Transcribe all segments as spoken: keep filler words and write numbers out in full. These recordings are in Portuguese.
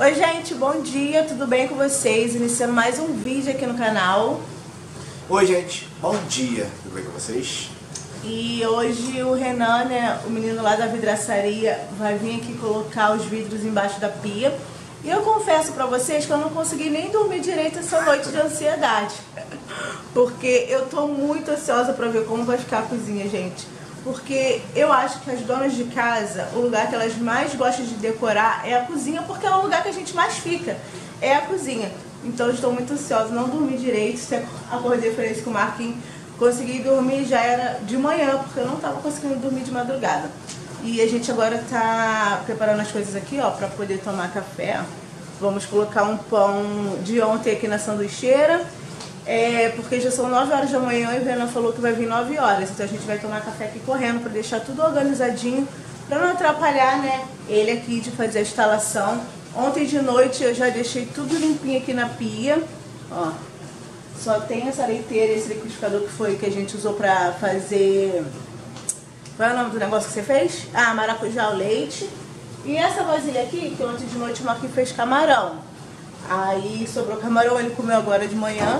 Oi gente, bom dia, tudo bem com vocês? Iniciando mais um vídeo aqui no canal. Oi gente, bom dia, tudo bem com vocês? E hoje o Renan, né, o menino lá da vidraçaria, vai vir aqui colocar os vidros embaixo da pia. E eu confesso pra vocês que eu não consegui nem dormir direito essa noite de ansiedade. Porque eu tô muito ansiosa pra ver como vai ficar a cozinha, gente. Porque eu acho que as donas de casa, o lugar que elas mais gostam de decorar é a cozinha, porque é o lugar que a gente mais fica, é a cozinha. Então eu estou muito ansiosa, não dormi direito, acordei, falei isso com o Marquinhos, consegui dormir já era de manhã, porque eu não estava conseguindo dormir de madrugada. E a gente agora tá preparando as coisas aqui, ó, para poder tomar café. Vamos colocar um pão de ontem aqui na sanduicheira. É, porque já são nove horas da manhã e o Renan falou que vai vir nove horas. Então a gente vai tomar café aqui correndo para deixar tudo organizadinho, para não atrapalhar, né, ele aqui de fazer a instalação. Ontem de noite eu já deixei tudo limpinho aqui na pia. Ó, só tem essa leiteira, esse liquidificador que foi que a gente usou para fazer... Qual é o nome do negócio que você fez? Ah, maracujá ao leite. E essa vasilha aqui, que ontem de noite o Marquinhos fez camarão. Aí sobrou camarão, ele comeu agora de manhã.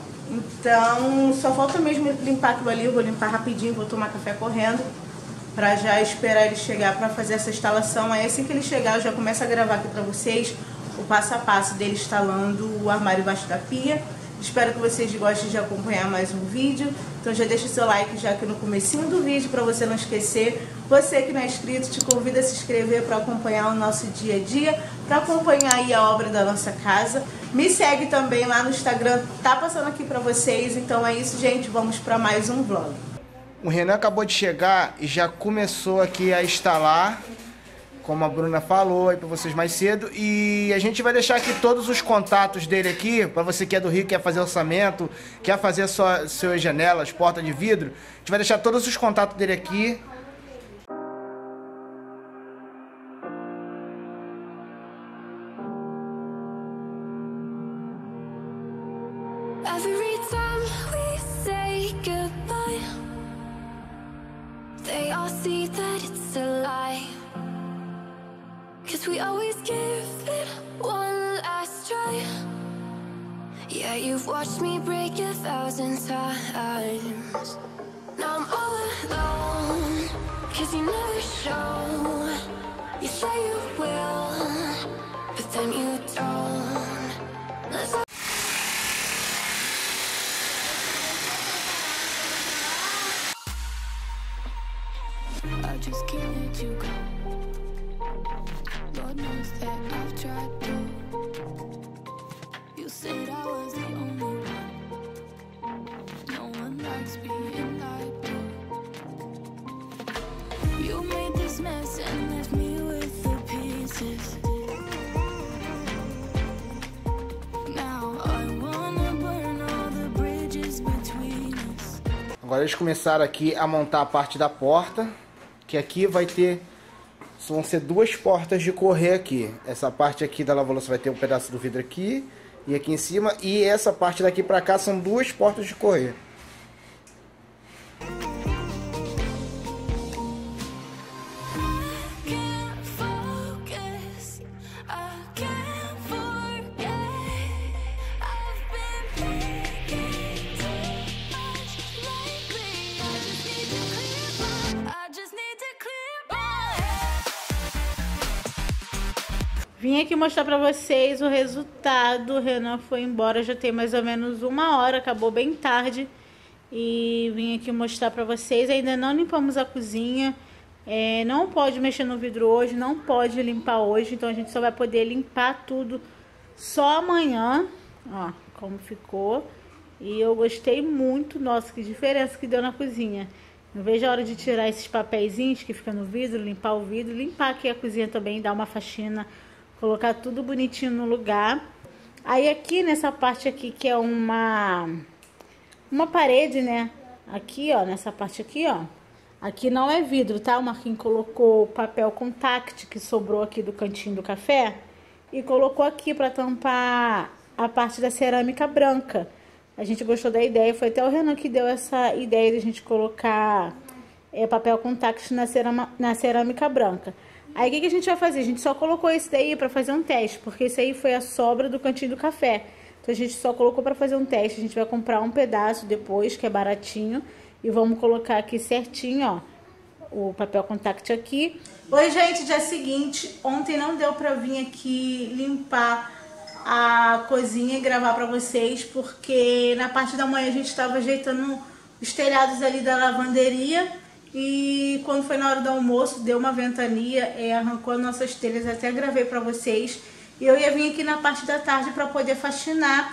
Então só falta mesmo limpar aquilo ali. Eu vou limpar rapidinho, vou tomar café correndo, pra já esperar ele chegar pra fazer essa instalação. Aí assim que ele chegar eu já começo a gravar aqui pra vocês o passo a passo dele instalando o armário embaixo da pia. Espero que vocês gostem de acompanhar mais um vídeo. Então já deixa o seu like já aqui no comecinho do vídeo para você não esquecer. Você que não é inscrito, te convido a se inscrever para acompanhar o nosso dia a dia, para acompanhar aí a obra da nossa casa. Me segue também lá no Instagram, tá passando aqui para vocês. Então é isso, gente, vamos para mais um vlog. O Renan acabou de chegar e já começou aqui a instalar, como a Bruna falou aí pra vocês mais cedo. E a gente vai deixar aqui todos os contatos dele aqui, pra você que é do Rio, quer fazer orçamento, quer fazer sua, suas janelas, porta de vidro. A gente vai deixar todos os contatos dele aqui. Every time we say goodbye, they all see that it's a lie. Cause we always give it one last try. Yeah, you've watched me break a thousand times. Now I'm all alone, cause you never show. You say you will, but then you don't. Let's I just can't let you go. Lord knows that I've tried to. You said I was the only one. No one likes being lied to. You made this mess and left me with the pieces. Now I wanna burn all the bridges between us. Agora eles começaram aqui a montar a parte da porta, que aqui vai ter... vão ser duas portas de correr aqui. Essa parte aqui da lava-louça vai ter um pedaço do vidro aqui e aqui em cima. E essa parte daqui pra cá são duas portas de correr. Vim aqui mostrar pra vocês o resultado. O Renan foi embora, já tem mais ou menos uma hora, acabou bem tarde. E vim aqui mostrar pra vocês. Ainda não limpamos a cozinha. É, não pode mexer no vidro hoje, não pode limpar hoje. Então a gente só vai poder limpar tudo só amanhã. Ó, como ficou. E eu gostei muito. Nossa, que diferença que deu na cozinha. Não vejo a hora de tirar esses papeizinhos que ficam no vidro, limpar o vidro. Limpar aqui a cozinha também, dar uma faxina. Colocar tudo bonitinho no lugar. Aí aqui nessa parte aqui que é uma uma parede, né? Aqui, ó, nessa parte aqui, ó. Aqui não é vidro, tá? O Marquinhos colocou papel contact que sobrou aqui do cantinho do café e colocou aqui pra tampar a parte da cerâmica branca. A gente gostou da ideia, foi até o Renan que deu essa ideia de a gente colocar é, papel contact na, cerama, na cerâmica branca. Aí o que, que a gente vai fazer? A gente só colocou esse daí pra fazer um teste, porque esse aí foi a sobra do cantinho do café. Então a gente só colocou pra fazer um teste. A gente vai comprar um pedaço depois, que é baratinho, e vamos colocar aqui certinho, ó, o papel contact aqui. Oi, gente, dia seguinte, ontem não deu pra vir aqui limpar a cozinha e gravar pra vocês, porque na parte da manhã a gente tava ajeitando os telhados ali da lavanderia e quando foi na hora do almoço deu uma ventania, é, arrancou as nossas telhas, até gravei pra vocês. E eu ia vir aqui na parte da tarde pra poder faxinar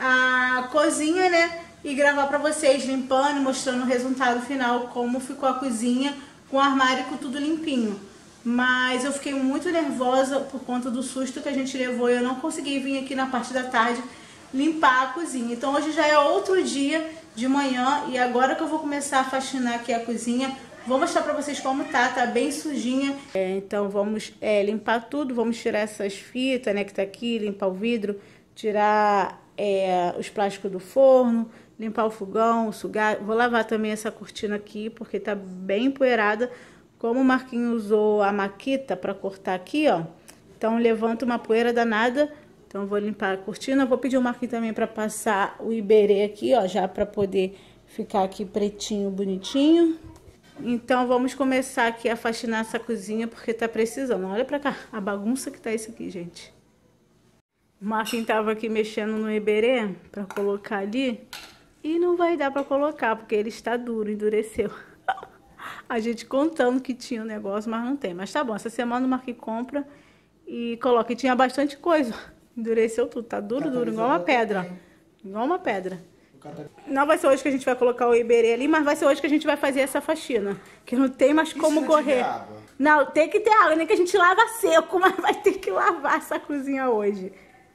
a cozinha, né, e gravar pra vocês, limpando, mostrando o resultado final, como ficou a cozinha, com o armário com tudo limpinho. Mas eu fiquei muito nervosa por conta do susto que a gente levou e eu não consegui vir aqui na parte da tarde limpar a cozinha. Então hoje já é outro dia de manhã e agora que eu vou começar a faxinar aqui a cozinha, vou mostrar pra vocês como tá, tá bem sujinha. É, então vamos é, limpar tudo, vamos tirar essas fitas, né, que tá aqui, limpar o vidro, tirar é, os plásticos do forno, limpar o fogão, sugar. Vou lavar também essa cortina aqui porque tá bem empoeirada. Como o Marquinhos usou a maquita para cortar aqui, ó, então levanta uma poeira danada. Então eu vou limpar a cortina, vou pedir o Marquinhos também para passar o Iberê aqui, ó, já para poder ficar aqui pretinho, bonitinho. Então vamos começar aqui a faxinar essa cozinha porque tá precisando. Olha pra cá, a bagunça que tá isso aqui, gente. O Marquinhos tava aqui mexendo no Iberê para colocar ali e não vai dar para colocar porque ele está duro, endureceu. A gente contando que tinha o um negócio, mas não tem. Mas tá bom, essa semana o Marquinhos compra e coloca. E tinha bastante coisa. Endureceu tudo, tá duro, duro, igual uma pedra. Igual uma pedra. Não vai ser hoje que a gente vai colocar o Iberê ali, mas vai ser hoje que a gente vai fazer essa faxina. Que não tem mais como correr. Não, tem que ter água, nem que a gente lava seco, mas vai ter que lavar essa cozinha hoje.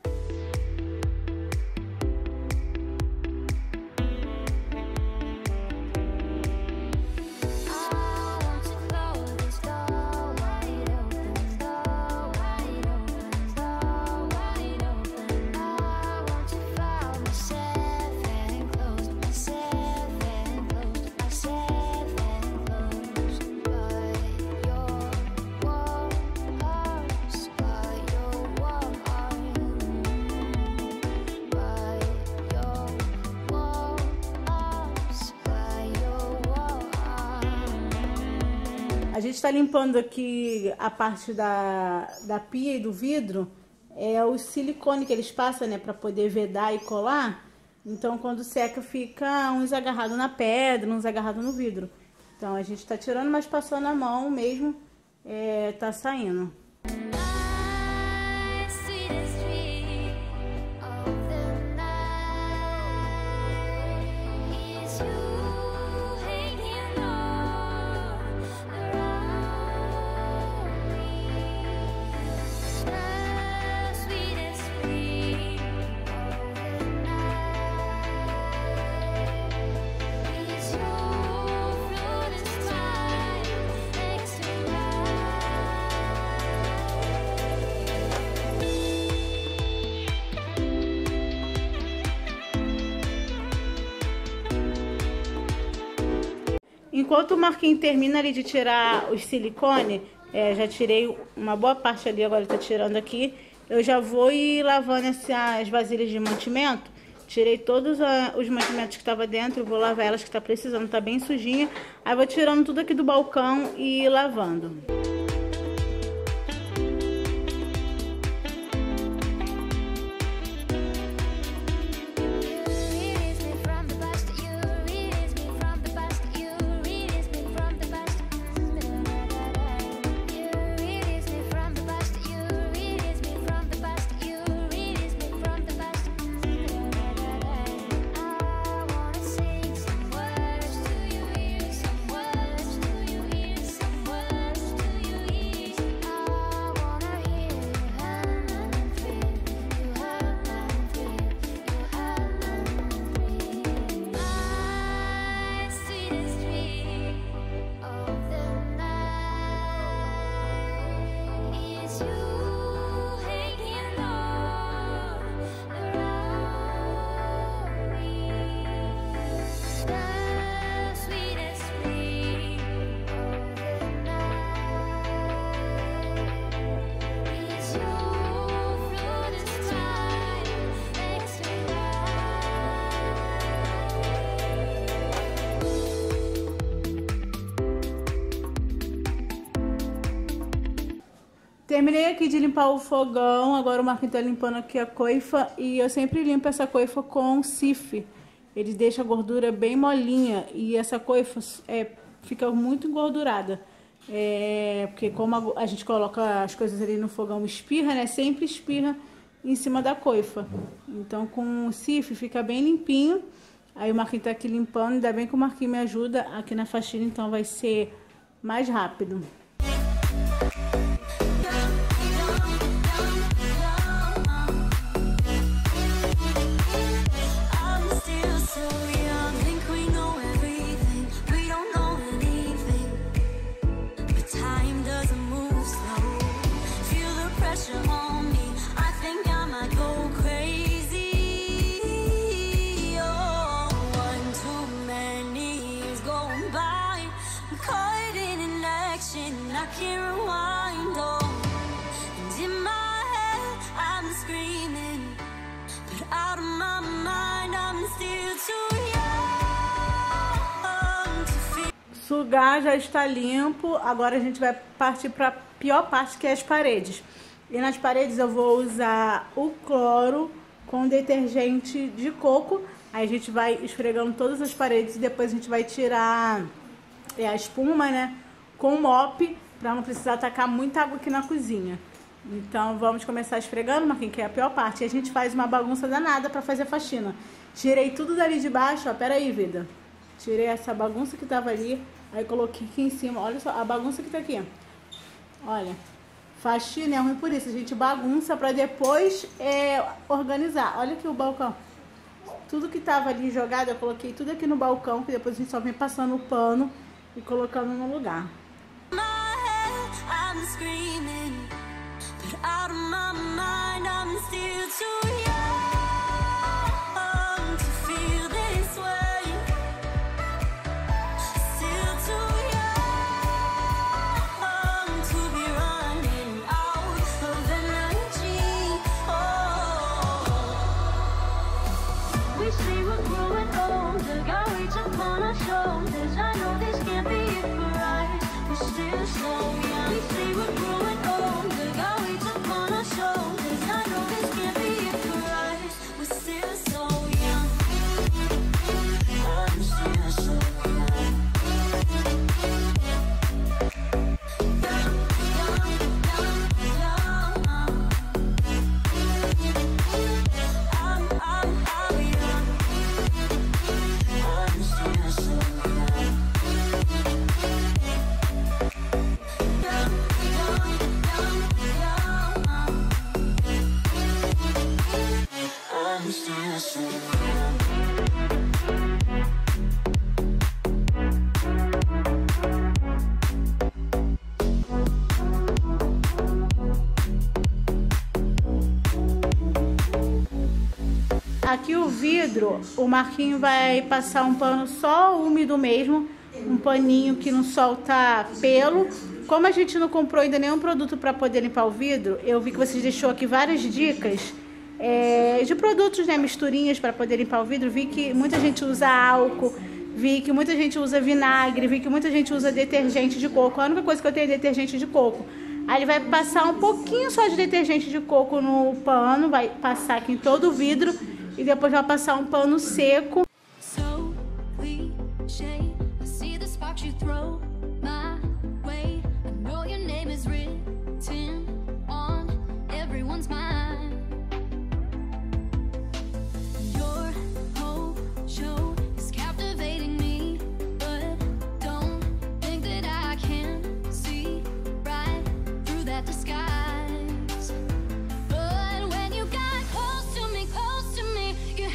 A gente está limpando aqui a parte da, da pia e do vidro, é o silicone que eles passam, né, para poder vedar e colar. Então, quando seca, fica uns agarrados na pedra, uns agarrados no vidro. Então, a gente está tirando, mas passando a mão mesmo, é, tá saindo. Enquanto o Marquinhos termina ali de tirar os silicone, é, já tirei uma boa parte ali, agora ele tá tirando aqui. Eu já vou ir lavando essas vasilhas de mantimento. Tirei todos a, os mantimentos que estavam dentro, vou lavar elas que tá precisando, tá bem sujinha. Aí vou tirando tudo aqui do balcão e ir lavando. Terminei aqui de limpar o fogão, agora o Marquinhos tá limpando aqui a coifa e eu sempre limpo essa coifa com sif. Ele deixa a gordura bem molinha e essa coifa é, fica muito engordurada. É, porque como a, a gente coloca as coisas ali no fogão, espirra, né? Sempre espirra em cima da coifa. Então com o sif fica bem limpinho. Aí o Marquinhos tá aqui limpando, ainda bem que o Marquinhos me ajuda aqui na faxina, então vai ser mais rápido. Sugar já está limpo, agora a gente vai partir para a pior parte, que é as paredes. E nas paredes eu vou usar o cloro com detergente de coco. Aí a gente vai esfregando todas as paredes e depois a gente vai tirar é, a espuma, né, com o mop, para não precisar tacar muita água aqui na cozinha. Então vamos começar esfregando, Marquinhos, que é a pior parte. E a gente faz uma bagunça danada para fazer a faxina. Tirei tudo dali de baixo, ó, pera aí, vida. Tirei essa bagunça que tava ali, aí coloquei aqui em cima. Olha só a bagunça que tá aqui. Olha, faxina é ruim por isso. A gente bagunça pra depois é, organizar. Olha aqui o balcão. Tudo que tava ali jogado, eu coloquei tudo aqui no balcão, que depois a gente só vem passando o pano e colocando no lugar. Aqui o vidro, o Marquinhos vai passar um pano só úmido mesmo, um paninho que não solta pelo. Como a gente não comprou ainda nenhum produto para poder limpar o vidro, eu vi que vocês deixou aqui várias dicas é, de produtos, né, misturinhas para poder limpar o vidro. Vi que muita gente usa álcool, vi que muita gente usa vinagre, vi que muita gente usa detergente de coco. A única coisa que eu tenho é detergente de coco. Aí ele vai passar um pouquinho só de detergente de coco no pano, vai passar aqui em todo o vidro e depois vai passar um pano seco.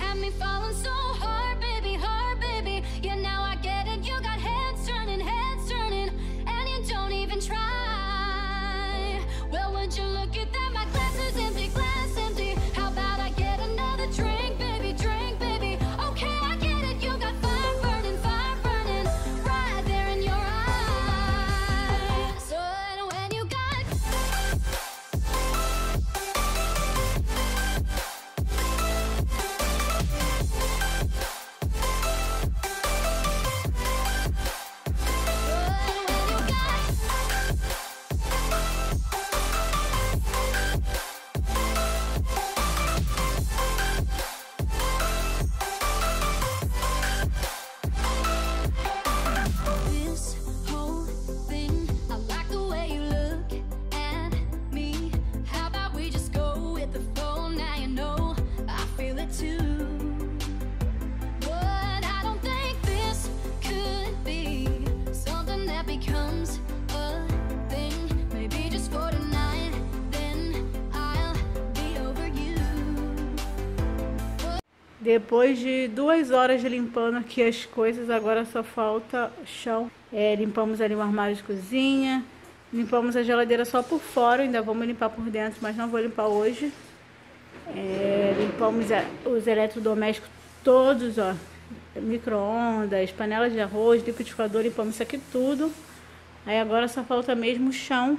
Falling so hard, baby, hard, baby. Yeah, now I get it. You got heads turning, heads turning. Depois de duas horas de limpando aqui as coisas, agora só falta chão. É, limpamos ali o armário de cozinha, limpamos a geladeira só por fora, ainda vamos limpar por dentro, mas não vou limpar hoje. É, limpamos a, os eletrodomésticos todos, ó, micro-ondas, panelas de arroz, liquidificador, limpamos isso aqui tudo. Aí agora só falta mesmo o chão.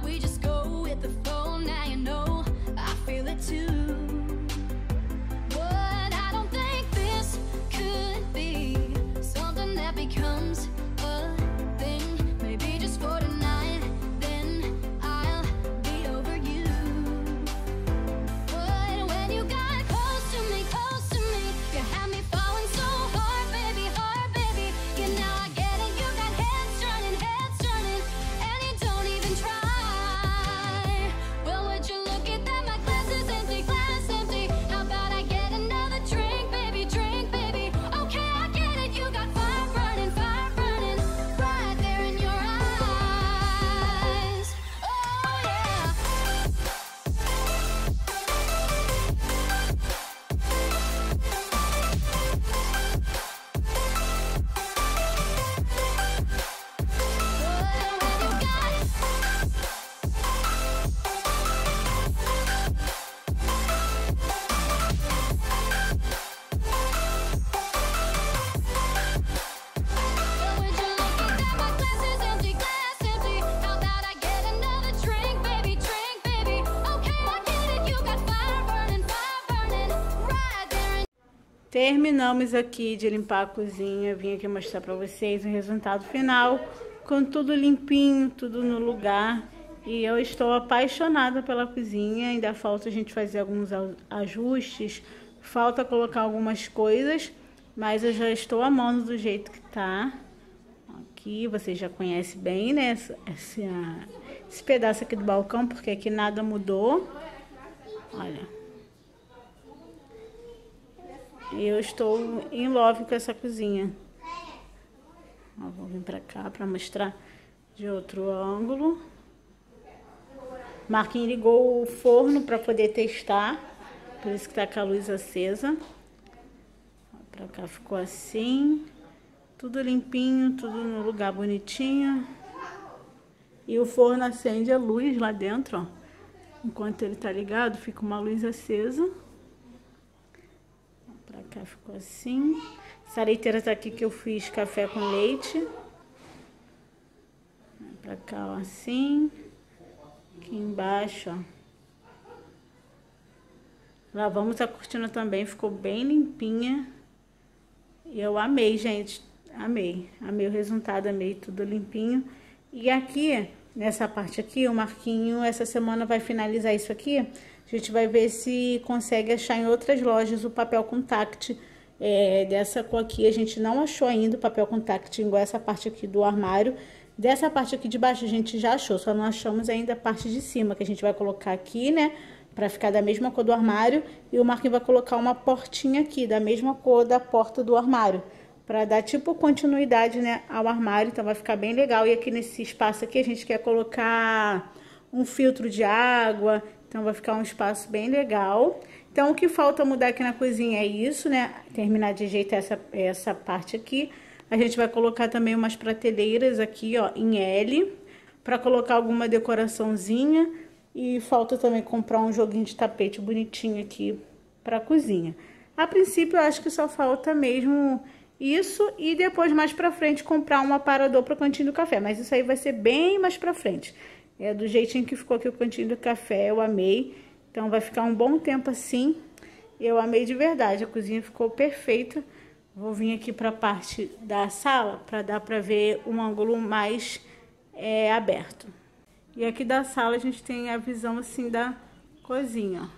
Terminamos aqui de limpar a cozinha, vim aqui mostrar pra vocês o resultado final, com tudo limpinho, tudo no lugar. E eu estou apaixonada pela cozinha, ainda falta a gente fazer alguns ajustes, falta colocar algumas coisas, mas eu já estou amando do jeito que tá. Aqui vocês já conhecem bem, né, esse, esse, esse pedaço aqui do balcão, porque aqui nada mudou. Olha. Eu estou em love com essa cozinha. Ó, vou vir pra cá pra mostrar de outro ângulo. Marquinhos ligou o forno pra poder testar, por isso que tá com a luz acesa. Ó, pra cá ficou assim, tudo limpinho, tudo no lugar bonitinho. E o forno acende a luz lá dentro, ó. Enquanto ele tá ligado, fica uma luz acesa. Pra cá ficou assim. Essa leiteira tá aqui que eu fiz café com leite. Pra cá, ó, assim. Aqui embaixo, ó. Lavamos a cortina também, ficou bem limpinha. E eu amei, gente. Amei. Amei o resultado, amei tudo limpinho. E aqui, nessa parte aqui, o Marquinho, essa semana vai finalizar isso aqui. A gente vai ver se consegue achar em outras lojas o papel contact é, dessa cor aqui. A gente não achou ainda o papel contact igual essa parte aqui do armário. Dessa parte aqui de baixo a gente já achou, só não achamos ainda a parte de cima, que a gente vai colocar aqui, né? Pra ficar da mesma cor do armário. E o Marquinhos vai colocar uma portinha aqui, da mesma cor da porta do armário. Pra dar tipo continuidade, né, ao armário. Então vai ficar bem legal. E aqui nesse espaço aqui a gente quer colocar um filtro de água. Então vai ficar um espaço bem legal. Então o que falta mudar aqui na cozinha é isso, né? Terminar de ajeitar essa, essa parte aqui. A gente vai colocar também umas prateleiras aqui, ó, em L. Pra colocar alguma decoraçãozinha. E falta também comprar um joguinho de tapete bonitinho aqui pra cozinha. A princípio eu acho que só falta mesmo isso. E depois mais pra frente comprar um aparador pro cantinho do café. Mas isso aí vai ser bem mais pra frente. É do jeitinho que ficou aqui o cantinho do café, eu amei. Então vai ficar um bom tempo assim. Eu amei de verdade, a cozinha ficou perfeita. Vou vir aqui para a parte da sala para dar para ver um ângulo mais é, aberto. E aqui da sala a gente tem a visão assim da cozinha, ó.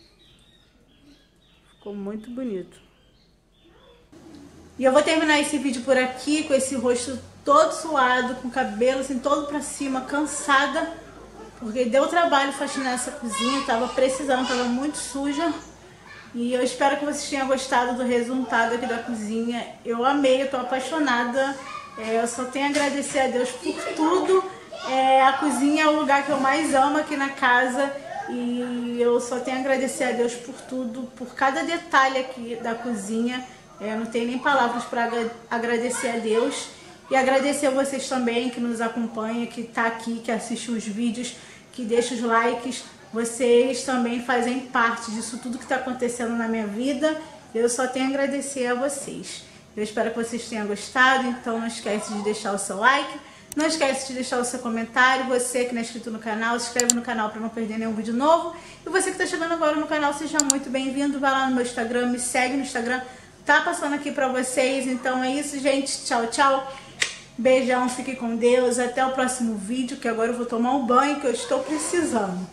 Ficou muito bonito. E eu vou terminar esse vídeo por aqui com esse rosto todo suado, com o cabelo assim todo pra cima, cansada, porque deu trabalho faxinar essa cozinha, tava precisando, tava muito suja. E eu espero que vocês tenham gostado do resultado aqui da cozinha. Eu amei, eu tô apaixonada, é, eu só tenho a agradecer a Deus por tudo. É, a cozinha é o lugar que eu mais amo aqui na casa E eu só tenho a agradecer a Deus por tudo, por cada detalhe aqui da cozinha. Eu não tenho nem palavras para agradecer a Deus. E agradecer a vocês também que nos acompanham, que tá aqui, que assiste os vídeos, que deixa os likes. Vocês também fazem parte disso tudo que está acontecendo na minha vida. Eu só tenho a agradecer a vocês. Eu espero que vocês tenham gostado, então não esquece de deixar o seu like. Não esquece de deixar o seu comentário. Você que não é inscrito no canal, se inscreve no canal para não perder nenhum vídeo novo. E você que está chegando agora no canal, seja muito bem-vindo. Vai lá no meu Instagram, me segue no Instagram. Tá passando aqui para vocês. Então é isso, gente. Tchau, tchau. Beijão, fique com Deus. Até o próximo vídeo, que agora eu vou tomar um banho, que eu estou precisando.